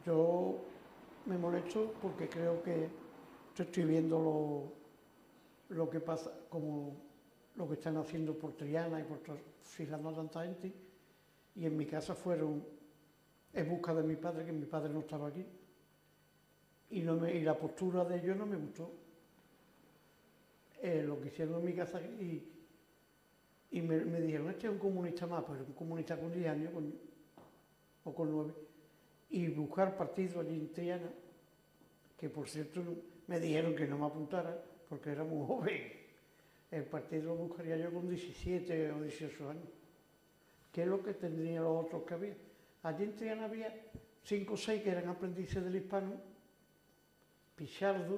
Yo me molesto porque creo que estoy viendo lo que pasa, como lo que están haciendo por Triana y por fusilando a tanta gente, y en mi casa fueron en busca de mi padre, que mi padre no estaba aquí, y la postura de ellos no me gustó. Lo que hicieron en mi casa y me dijeron, este es un comunista más, pero un comunista con 10 años o con 9, y buscar partido allí en Triana, que por cierto me dijeron que no me apuntara porque era muy joven. El partido lo buscaría yo con 17 o 18 años, que es lo que tendrían los otros que había. Allí en Triana había 5 o 6 que eran aprendices del hispano, Pichardo,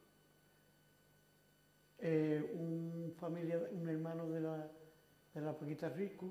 un hermano de la Paquita Rico,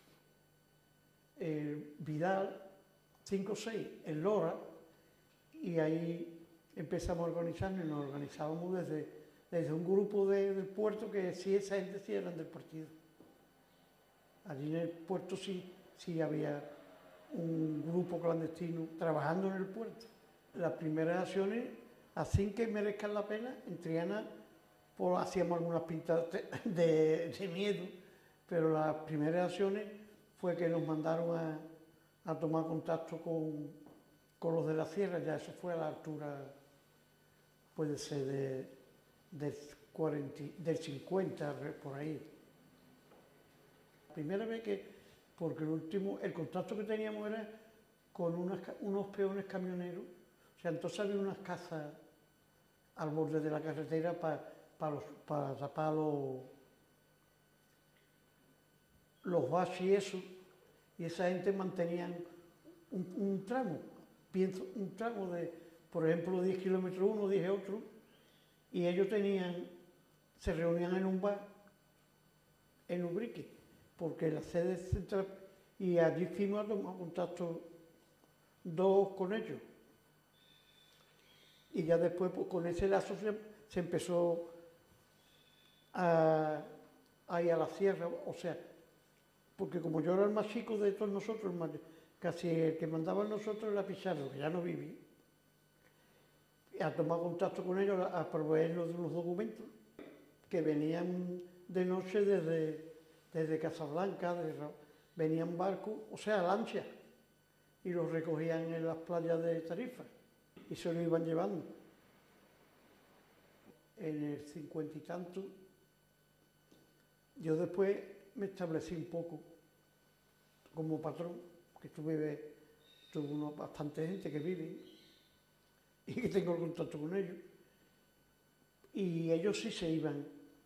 Vidal, 5 o 6, en Lora, y ahí empezamos a organizarnos y nos organizábamos desde un grupo del puerto que sí, esa gente sí eran del partido. Allí en el puerto sí había un grupo clandestino trabajando en el puerto. Las primeras acciones, así que merezcan la pena, en Triana pues, hacíamos algunas pintas de miedo, pero las primeras acciones fue que nos mandaron a tomar contacto con los de la sierra, ya eso fue a la altura, puede ser del 50, por ahí. La primera vez porque el contacto que teníamos era con unos peones camioneros, o sea, entonces había unas casas al borde de la carretera para tapar los baches y eso, y esa gente mantenían un tramo de, por ejemplo, 10 kilómetros uno, 10 otro, y ellos se reunían en un bar en Ubrique, porque la sede central, y allí fuimos a tomar contacto 2 con ellos. Y ya después, pues, con ese lazo se empezó a ir a la sierra, o sea, porque como yo era el más chico de todos nosotros, casi el que mandaba en nosotros era Pizarro, que ya no vivía, a tomar contacto con ellos, a proveernos de unos documentos que venían de noche desde Casablanca, venían barcos, o sea, lanchas, y los recogían en las playas de Tarifa y se lo iban llevando. En el 50 y tanto, yo después me establecí un poco como patrón, que tuve bastante gente que vive y que tengo contacto con ellos, y ellos sí se iban.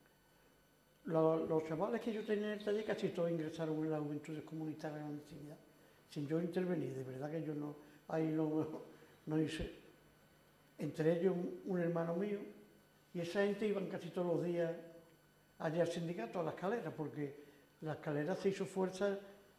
Los chavales que yo tenía en el taller casi todos ingresaron en las juventudes comunitarias de la actividad, sin yo intervenir, de verdad que yo no hice. Entre ellos un hermano mío, y esa gente iban casi todos los días allí al sindicato, a la escalera, porque la escalera se hizo fuerza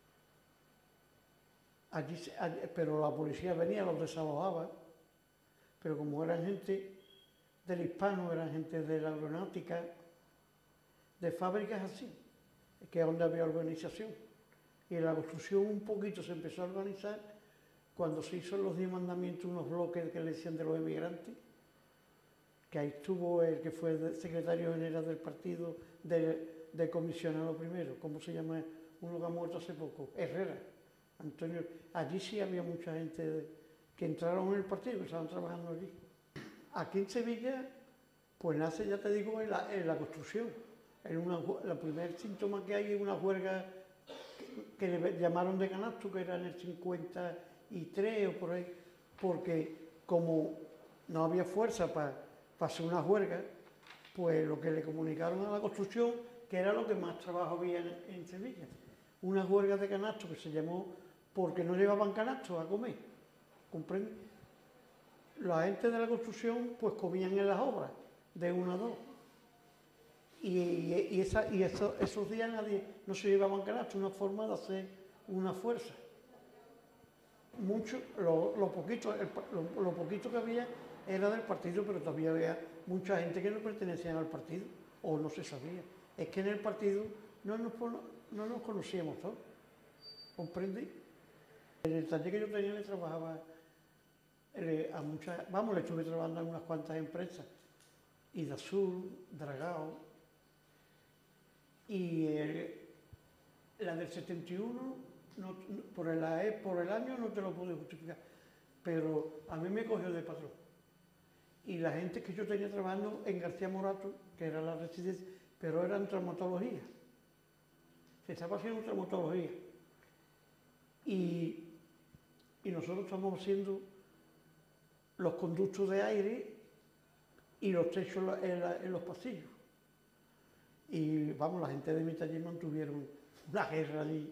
allí, pero la policía venía, los desalojaba, pero como eran gente del hispano, eran gente de la aeronáutica, de fábricas así, que es donde había organización. Y la construcción un poquito se empezó a organizar cuando se hizo los 10 mandamientos, unos bloques que le decían de los emigrantes, que ahí estuvo el que fue el secretario general del partido de comisionado primero, ¿cómo se llama? Uno que ha muerto hace poco, Herrera, Antonio. Allí sí había mucha gente que entraron en el partido, que estaban trabajando allí. Aquí en Sevilla, pues nace, ya te digo, en la construcción. El primer síntoma que hay es una huelga que le llamaron de canasto, que era en el 53 o por ahí, porque como no había fuerza para hacer una huelga, pues lo que le comunicaron a la construcción, que era lo que más trabajo había en Sevilla, una huelga de canasto que se llamó porque no llevaban canastos a comer, ¿comprende? La gente de la construcción pues comían en las obras, de 1 a 2. Y esos días no se llevaban canastos, una forma de hacer una fuerza. Lo poquito que había era del partido, pero todavía había mucha gente que no pertenecía al partido, o no se sabía. Es que en el partido no nos conocíamos todos, ¿comprendí? En el taller que yo tenía le trabajaba a muchas, vamos, le estuve trabajando en unas cuantas empresas, Idasur, Dragao, y la del 71, por el año no te lo puedo justificar, pero a mí me cogió de patrón. Y la gente que yo tenía trabajando en García Morato, que era la residencia, pero eran traumatología. Se estaba haciendo traumatología. Y nosotros estamos haciendo los conductos de aire y los techos en los pasillos. Y vamos, la gente de mi taller mantuvieron una guerra allí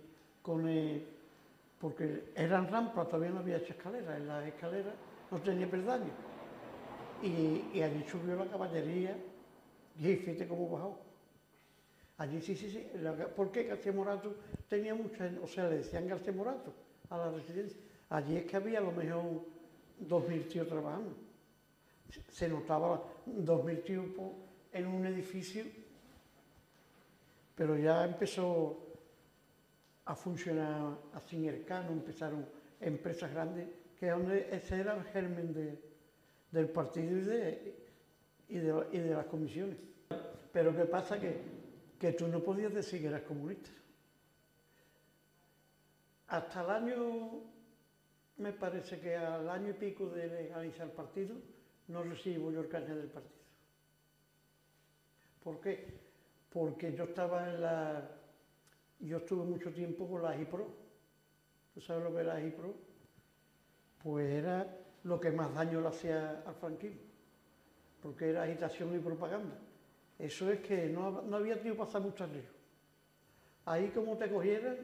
porque eran rampas, todavía no había hecho escaleras, en las escaleras no tenía peldaños. Y allí subió la caballería y fíjate cómo bajó. Allí sí. ¿Por qué García Morato tenía muchas, o sea, le decían García Morato a la residencia? Allí es que había a lo mejor 2000 tíos trabajando. Se notaba 2000 tíos en un edificio, pero ya empezó a funcionar así en Ercano, empezaron empresas grandes, que ese era el germen del partido y de las comisiones. Pero ¿qué pasa? Que tú no podías decir que eras comunista. Hasta el año, me parece que al año y pico de legalizar el partido, no recibo yo el carnet del partido. ¿Por qué? Porque yo estuve mucho tiempo con la AGIPRO. ¿Tú sabes lo que era la AGIPRO? Pues era lo que más daño le hacía al franquismo, porque era agitación y propaganda. Eso es que no había tenido que pasar mucho río. Ahí como te cogieran,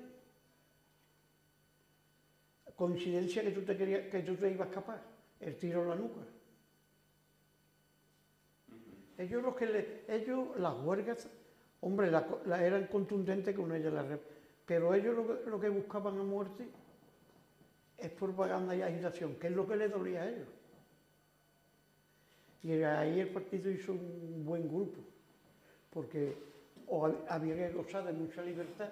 coincidencia que tú te ibas a escapar, el tiro en la nuca. Ellos las huelgas, hombre, eran contundentes con ellas, pero ellos lo que buscaban a muerte es propaganda y agitación, que es lo que les dolía a ellos. Y ahí el partido hizo un buen grupo, porque había que gozar de mucha libertad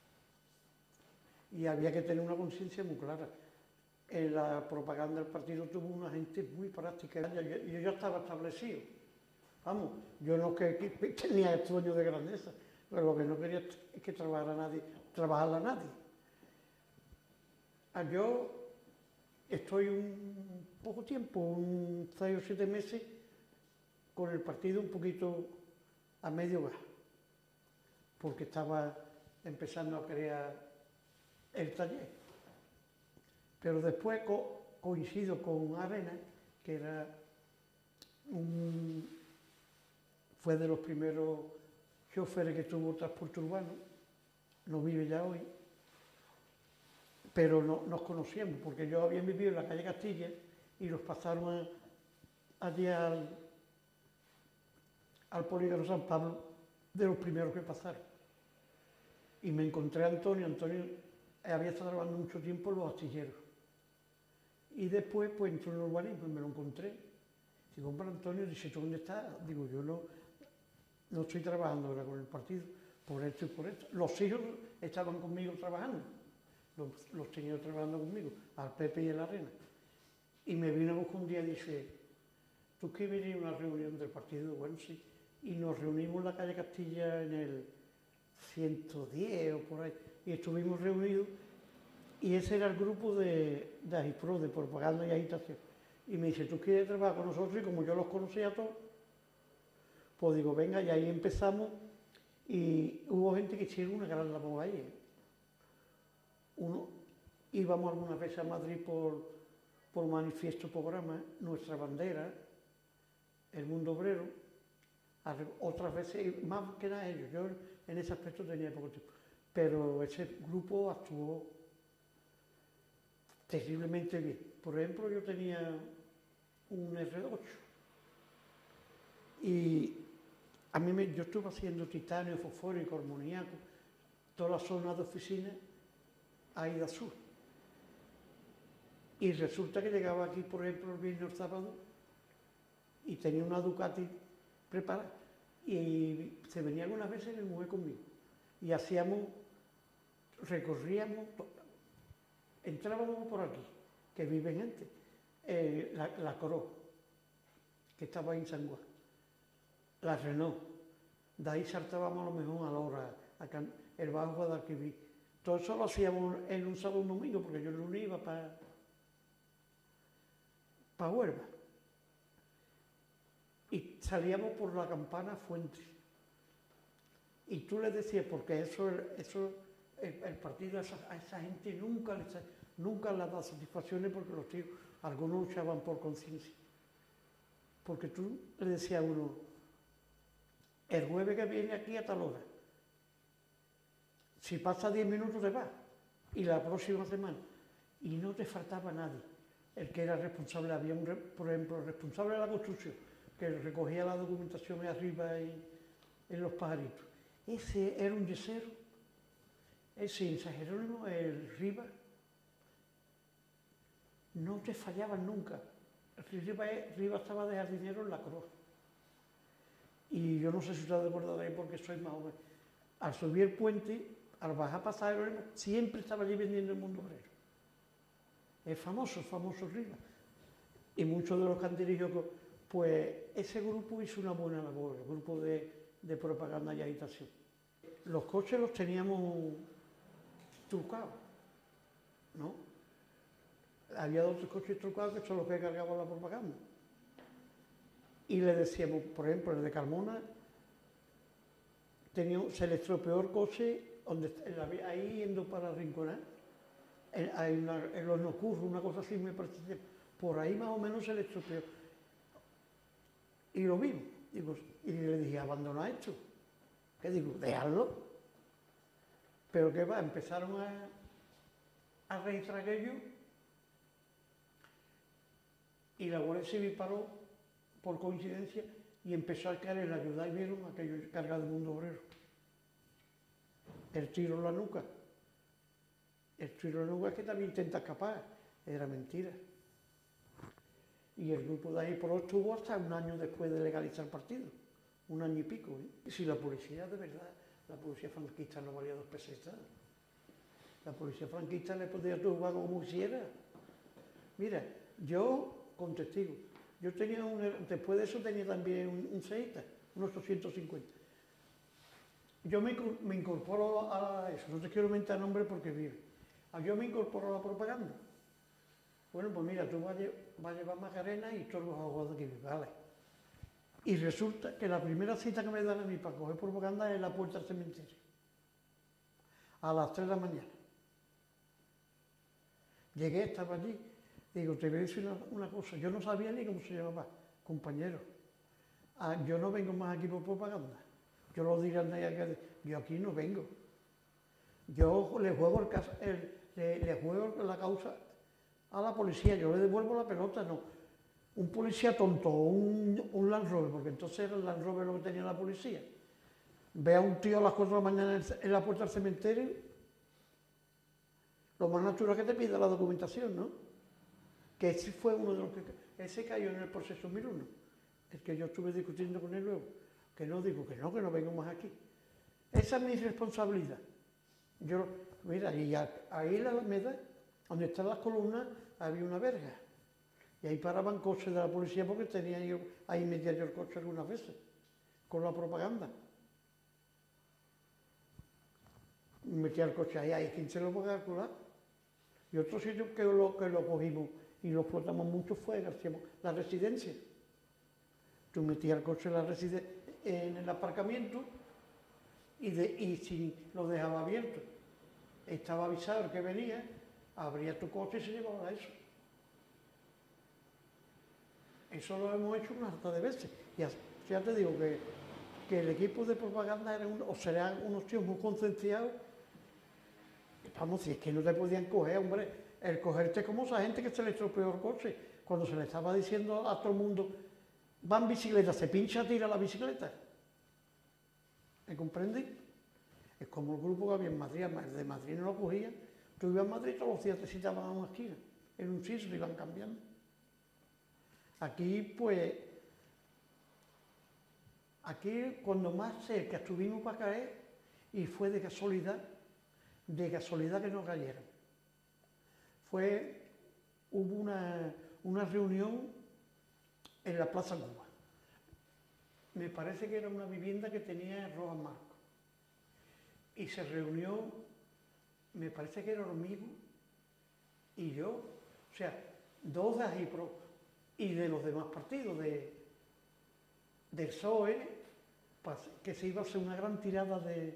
y había que tener una conciencia muy clara. En la propaganda del partido tuvo una gente muy práctica. Yo ya estaba establecido. Vamos, yo no que tenía el sueño de grandeza, pero lo que no quería es que trabajara nadie. Yo estoy un poco tiempo, 6 o 7 meses, con el partido un poquito a medio gas, porque estaba empezando a crear el taller. Pero después coincido con Arena, que fue de los primeros choferes que tuvo transporte urbano, no vive ya hoy, pero nos conocíamos, porque yo había vivido en la calle Castilla y los pasaron allí al polígono San Pablo, de los primeros que pasaron. Y me encontré a Antonio había estado trabajando mucho tiempo en los astilleros. Y después pues entró en el urbanismo y me lo encontré. Digo, hombre, Antonio, dice, ¿tú dónde estás? Digo, yo no estoy trabajando ahora con el partido, por esto y por esto. Los hijos estaban conmigo trabajando, los tenía trabajando conmigo, al Pepe y a la Arena. Y me vino a buscar un día y dice, ¿tú quieres venir a una reunión del partido? Bueno, sí. Y nos reunimos en la calle Castilla en el 110 o por ahí, y estuvimos reunidos, y ese era el grupo de AGIPRO, de propaganda y agitación. Y me dice, ¿tú quieres trabajar con nosotros? Y como yo los conocía a todos, pues digo, venga, y ahí empezamos, y hubo gente que hicieron una gran labor ahí. Íbamos algunas veces a Madrid por manifiesto programa, nuestra bandera, el mundo obrero, otras veces, más que nada ellos, yo en ese aspecto tenía poco tiempo, pero ese grupo actuó terriblemente bien. Por ejemplo, yo tenía un R8 y yo estuve haciendo titanio, fosfórico, amoníaco, toda la zona de oficina a Idasur. Y resulta que llegaba aquí, por ejemplo, el viernes o el sábado y tenía una Ducati preparada y se venía algunas veces mi mujer conmigo y recorríamos, entrábamos por aquí, que vive gente, la Coro, que estaba en San Juan, la Renault, de ahí saltábamos a lo mejor a la hora, el Bajo Guadalquivir. Todo eso lo hacíamos en un sábado y un domingo, porque yo el lunes iba para Huelva. Y salíamos por la Campana Fuentes. Y tú le decías, porque el partido a esa gente nunca le da satisfacciones, porque los tíos, algunos luchaban por conciencia. Porque tú le decías a uno, el jueves que viene aquí a tal hora, si pasa 10 minutos te vas, y la próxima semana, y no te faltaba nadie. El que era responsable, había por ejemplo, el responsable de la construcción, que recogía la documentación arriba en los pajaritos. Ese era un yesero, ese en San Jerónimo, el Rivas, no te fallaban nunca. Rivas estaba de jardinero en la Cruz. Y yo no sé si ustedes recordarán porque soy más joven. Al subir el puente, al bajar pasar Jerónimo, siempre estaba allí vendiendo el Mundo Obrero. Es famoso Rivas. Y muchos de los que han dirigido, pues ese grupo hizo una buena labor, el grupo de propaganda y agitación. Los coches los teníamos trucados, ¿no? Había 2 o 3 coches trucados que son los que cargaban la propaganda. Y le decíamos, por ejemplo, el de Carmona, se le estropeó el coche ahí yendo para Rinconada. En los Nocurros, una cosa así me parece, por ahí más o menos se le estropeó. Y lo vimos, y le dije, abandona esto. ¿Qué digo? Dejarlo. Pero ¿qué va? Empezaron a registrar aquello y la Guardia Civil paró por coincidencia y empezó a caer en la ayuda y vieron aquello cargado de Mundo Obrero. El tiro en la nuca. El tiro en la nuca es que también intenta escapar. Era mentira. Y el grupo de ahí por estuvo hasta un año después de legalizar el partido. 1 año y pico. Y si la policía, de verdad, la policía franquista no valía 2 pesetas. La policía franquista le podía turbar como quisiera. Mira, yo, con testigo, yo tenía después de eso tenía también un Seita, un 850. Yo me incorporo a eso, no te quiero mentar nombre porque vive. Yo me incorporo a la propaganda. Bueno, pues mira, tú vas a llevar Macarena y todos los abogados aquí, vale. Y resulta que la primera cita que me dan a mí para coger propaganda es en la puerta del cementerio. A las 3 de la mañana. Llegué, estaba allí. Digo, te voy a decir una cosa. Yo no sabía ni cómo se llamaba, compañero. Yo no vengo más aquí por propaganda. Yo lo diré a nadie que yo aquí no vengo. Yo le juego la causa a la policía. Yo le devuelvo la pelota, no. Un policía tonto, un Land Rover, porque entonces era el Land Rover lo que tenía la policía. Ve a un tío a las 4 de la mañana en la puerta del cementerio, lo más natural es que te pida la documentación, ¿no? Que ese fue uno de los que... Ese cayó en el proceso 1001, el que yo estuve discutiendo con él luego. Que no digo que no vengo más aquí. Esa es mi responsabilidad. Mira, y ahí en la Alameda, donde están las columnas, había una verga. Y ahí paraban coches de la policía porque tenía yo ahí metía yo el coche algunas veces, con la propaganda. Metía el coche ahí, ¿quién se lo va a calcular? Y otro sitio que lo cogimos y lo explotamos mucho fue la residencia. Tú metías el coche en el aparcamiento y si lo dejaba abierto, estaba avisado el que venía, abría tu coche y se llevaba eso. Eso lo hemos hecho una harta de veces. Y ya te digo que el equipo de propaganda serán unos tíos muy concienciados. Vamos, si es que no te podían coger, hombre, el cogerte como esa gente que se le estropeó el coche, cuando se le estaba diciendo a todo el mundo, va en bicicleta, se pincha, tira la bicicleta. ¿Me comprendí? Es como el grupo que había en Madrid, el de Madrid no lo cogían. Tú ibas a Madrid, todos los días te citaban a una esquina, en un sitio lo iban cambiando. Aquí, pues, cuando más cerca estuvimos para caer, y fue de casualidad que no cayeron. Hubo una reunión en la Plaza Cuba. Me parece que era una vivienda que tenía en Rojas Marcos. Y se reunió, me parece que era Hormigo y yo, o sea, dos de Agipro y de los demás partidos, del PSOE, que se iba a hacer una gran tirada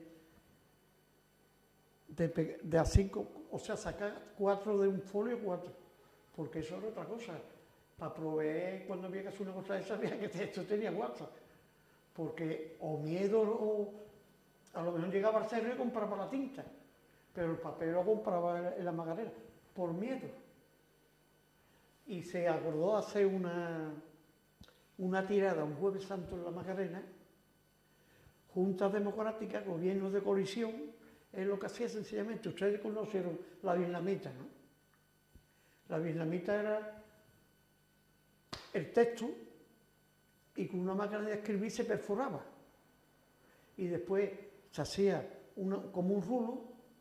de a 5, o sea, sacar 4 de un folio, 4, porque eso era otra cosa. Para proveer, cuando había que hacer una cosa de esa, había que esto tenía WhatsApp, porque o miedo, o a lo mejor llegaba al cerro y compraba la tinta, pero el papel lo compraba en la Magarena, por miedo. Y se acordó hacer una tirada un Jueves Santo en la Magarena, Juntas Democráticas, Gobiernos de Coalición, es lo que hacía sencillamente. Ustedes conocieron la vietnamita, ¿no? La vietnamita era el texto y con una máquina de escribir se perforaba. Y después se hacía como un rulo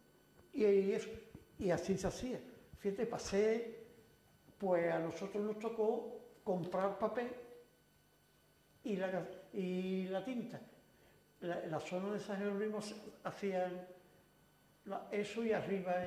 y así se hacía. Fíjate, pues a nosotros nos tocó comprar papel y la tinta. La zona de San Jerónimo hacían eso, y arriba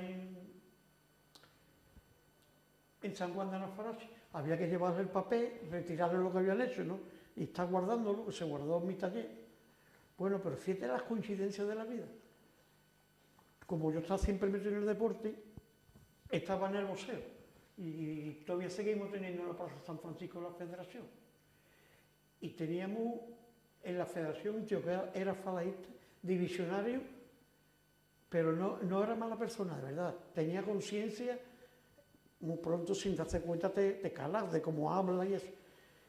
en San Juan de Alfarache había que llevarle el papel, retirarle lo que habían hecho, ¿no? Y está guardándolo, que se guardó en mi taller. Bueno, pero fíjate las coincidencias de la vida. Como yo estaba siempre metido en el deporte, estaba en el boxeo. Y todavía seguimos teniendo en la Plaza San Francisco la federación. Y teníamos en la federación un tío que era falaísta, divisionario, pero no era mala persona, de verdad. Tenía conciencia, muy pronto sin darse cuenta te calas de cómo habla y eso.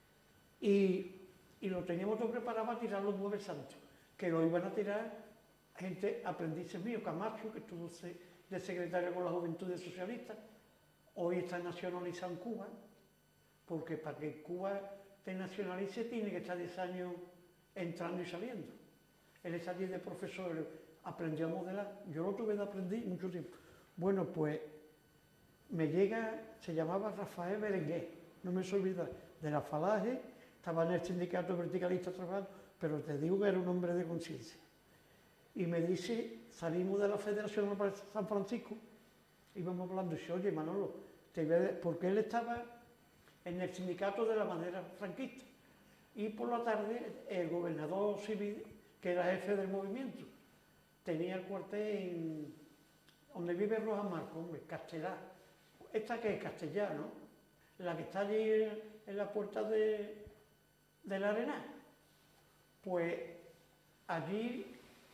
Y lo teníamos todo preparado para tirar los Jueves Santos, que lo iban a tirar gente, aprendices míos, Camacho, que estuvo de secretario con la Juventudes Socialistas, hoy está nacionalizado en Cuba, porque para que Cuba te nacionalice tiene que estar 10 años entrando y saliendo. Él es allí de profesor, aprendió a modelar, yo lo tuve de aprender mucho tiempo. Bueno, pues me llega, se llamaba Rafael Berenguer, no me se olvida, de la Falange, estaba en el sindicato verticalista trabajando, pero te digo que era un hombre de conciencia. Y me dice, salimos de la Federación de San Francisco, íbamos hablando, y dice, oye Manolo, porque él estaba en el sindicato de la madera franquista. Y por la tarde el gobernador civil, que era jefe del movimiento, tenía el cuartel donde vive Rojas Marcos, hombre, Castellá. Esta que es Castellá, ¿no? La que está allí en la puerta de la Arenal. Pues allí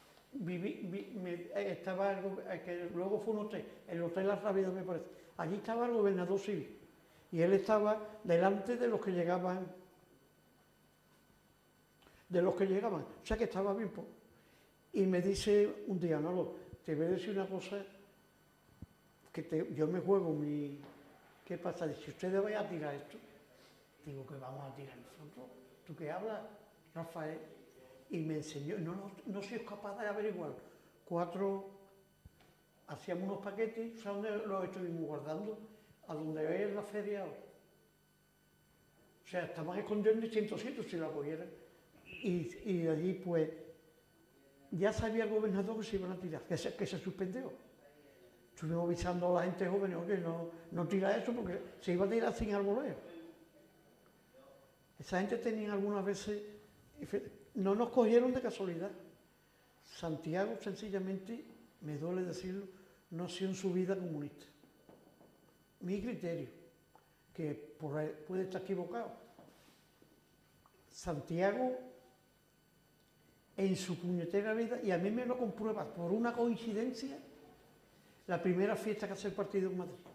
estaba, que luego fue un hotel, el Hotel La Rábida me parece. Allí estaba el gobernador civil. Y él estaba delante de los que llegaban. O sea que estaba bien. Y me dice un día, no, te voy a decir una cosa, yo me juego mi... ¿Qué pasa? Dice, ¿ustedes van a tirar esto? Digo, que vamos a tirar nosotros. ¿Tú qué hablas, Rafael? Y me enseñó, no soy capaz de averiguar. 4, hacíamos unos paquetes, ¿sabes dónde los estuvimos guardando? A donde es la feria ahora. O sea, estaban escondidos en distintos sitios si la cogieran. Y de allí, pues, ya sabía el gobernador que se iban a tirar, que se suspendió. Estuvimos avisando a la gente joven, oye, no tira eso porque se iba a tirar sin arboleo. Esa gente tenía algunas veces, no nos cogieron de casualidad. Santiago, sencillamente, me duele decirlo, no ha sido en su vida comunista. Mi criterio, que puede estar equivocado. Santiago, en su puñetera vida, y a mí me lo comprueba por una coincidencia, la primera fiesta que hace el partido en Madrid.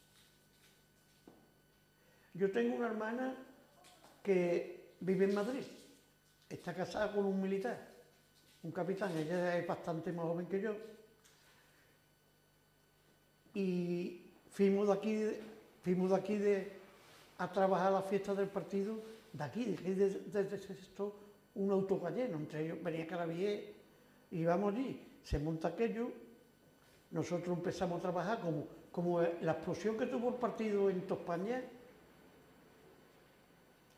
Yo tengo una hermana que vive en Madrid, está casada con un militar, un capitán, ella es bastante más joven que yo, y fuimos de aquí a trabajar a la fiesta del partido, de aquí, desde esto, un autocar lleno, entre ellos venía Carabier, íbamos allí, se monta aquello, nosotros empezamos a trabajar como la explosión que tuvo el partido en toda España,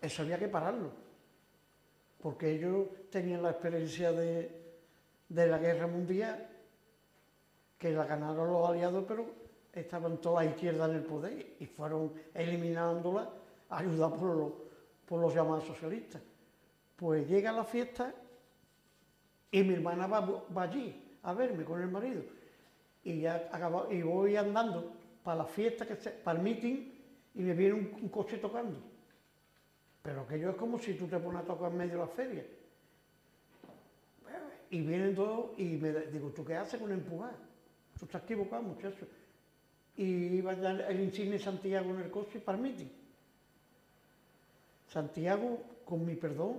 eso había que pararlo, porque ellos tenían la experiencia de la guerra mundial, que la ganaron los aliados, pero estaban todas las izquierdas en el poder y fueron eliminándola, ayudados por los llamados socialistas. Pues llega la fiesta y mi hermana va allí a verme con el marido y ya y voy andando para la fiesta, para el meeting, y me viene un coche tocando. Pero aquello es como si tú te pones a tocar en medio de la feria. Y vienen todos y me digo, ¿tú qué haces con empujar? Tú estás equivocado, muchacho. Y iba a dar el insigne Santiago en el coche para el meeting. Santiago, con mi perdón,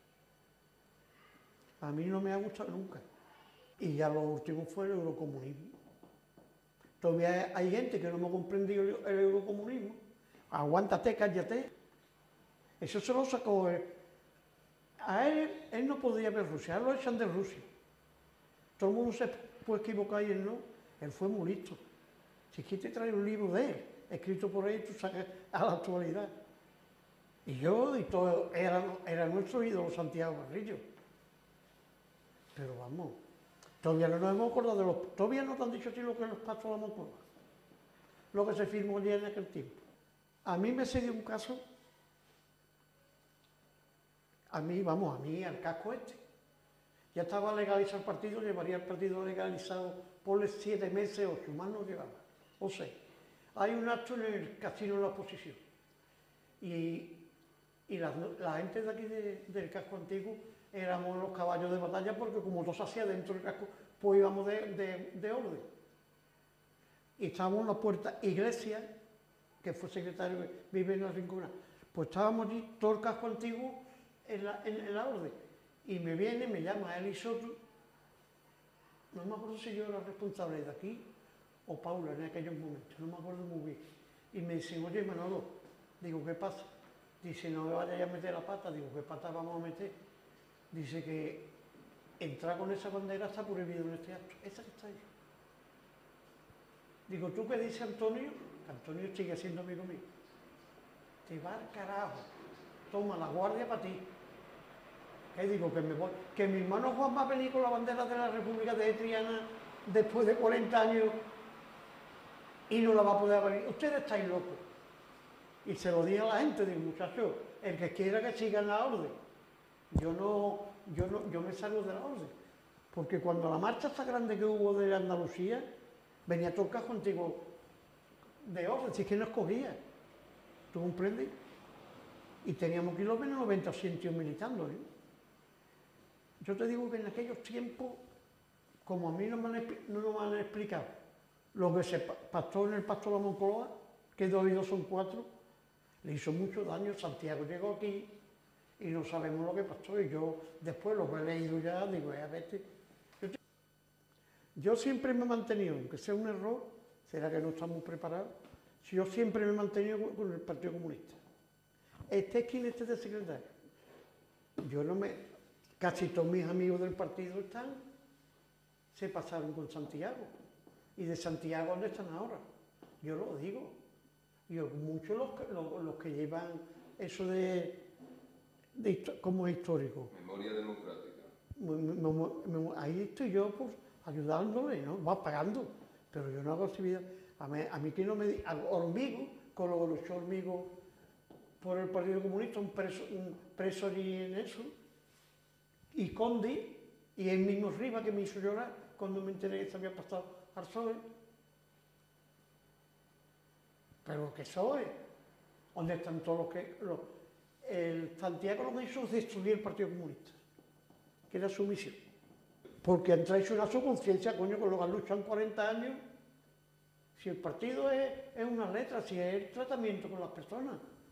a mí no me ha gustado nunca. Y ya lo último fue el eurocomunismo. Todavía hay gente que no me ha comprendido el eurocomunismo. Aguántate, cállate. Eso se lo sacó él. A él no podía ver Rusia, a él lo echan de Rusia. Todo el mundo se puede equivocar y él no. Él fue muy listo. Si quieres te trae un libro de él, escrito por él, tú sacas a la actualidad. Y yo, y todo, era nuestro ídolo Santiago Carrillo. Pero vamos, todavía no nos hemos acordado todavía no te han dicho a ti lo que es los pactos de la Moncloa, lo que se firmó ya en aquel tiempo. A mí me se dio un caso, al casco este. Ya estaba legalizado el partido, llevaría el partido legalizado por 7 meses, 8, más no llevaba, o 6. Hay un acto en el casino de la oposición. Y la gente de aquí del casco antiguo éramos los caballos de batalla, porque como todo se hacía dentro del casco, pues íbamos de orden. Y estábamos en la puerta Iglesia, que fue secretario, vive en la Rincona. Pues estábamos allí, todo el casco antiguo, en la orden. Y me viene, me llama él y Soto, no me acuerdo si yo era responsable de aquí o Paula en aquellos momentos, no me acuerdo muy bien. Y me dicen, oye Manolo, digo, ¿qué pasa? Dice, no me vayas a meter la pata. Digo, ¿qué pata vamos a meter? Dice que entrar con esa bandera está prohibido en este acto. Esa que está ahí. Digo, ¿tú qué dices, Antonio? Antonio sigue siendo amigo mío. Te va al carajo. Toma la guardia para ti. ¿Qué digo? Que me voy. Que mi hermano Juan va a venir con la bandera de la República de Triana después de 40 años y no la va a poder abrir. Ustedes estáis locos. Y se lo dije a la gente, digo, muchachos, el que quiera que siga la orden. Yo me salgo de la orden. Porque cuando la marcha esta grande que hubo de Andalucía, venía todo el casco antiguo de orden, si es que no escogía. ¿Tú comprendes? Y teníamos kilómetros 90 cientos militando. Yo te digo que en aquellos tiempos, como a mí no me han explicado lo que se pactó en el Pacto de la Moncloa, que 2 y 2 son 4, le hizo mucho daño. Santiago llegó aquí y no sabemos lo que pasó. Y yo después lo que he leído ya, digo, a ver, yo siempre me he mantenido, aunque sea un error, será que no estamos preparados, yo siempre me he mantenido con el Partido Comunista. Quien esté de secretario. Casi todos mis amigos del partido se pasaron con Santiago. Y de Santiago, ¿dónde están ahora? Yo lo digo. Muchos los que llevan eso como histórico. Memoria democrática. Ahí estoy yo pues, ayudándole, ¿no? Va pagando, pero yo no hago actividad. A mí que no me diga, Hormigo, con lo que luchó Hormigo por el Partido Comunista, un preso allí en eso, y Condi, y el mismo Rivas que me hizo llorar cuando me enteré que se había pasado al PSOE. Pero que PSOE, ¿dónde están todos los que... el Santiago lo que hizo es destruir el Partido Comunista, que era su misión. Porque han traicionado su conciencia, coño, con lo que han luchado en 40 años. Si el partido es una letra, si es el tratamiento con las personas,